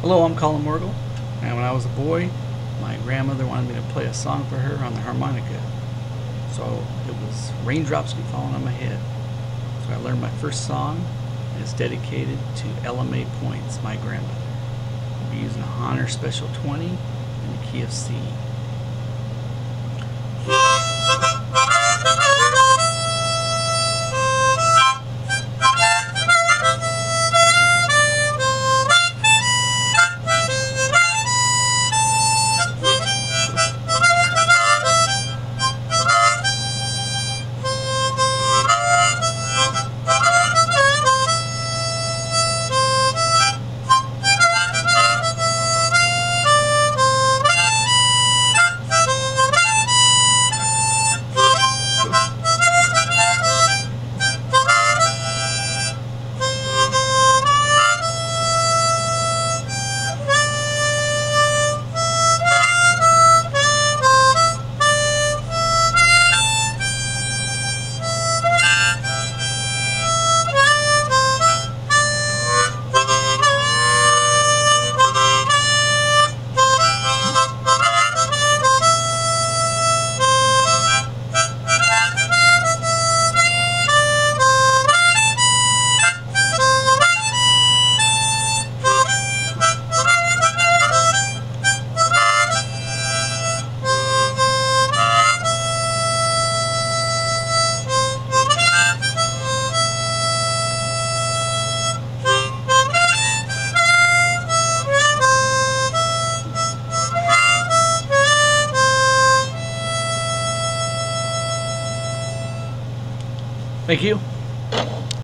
Hello, I'm Colin Morgul, and when I was a boy, my grandmother wanted me to play a song for her on the harmonica. So it was Raindrops Keep Falling on My Head. So I learned my first song, and it's dedicated to Ella Mae Points, my grandmother. I'll be using a Honor Special 20 in the key of C. Thank you.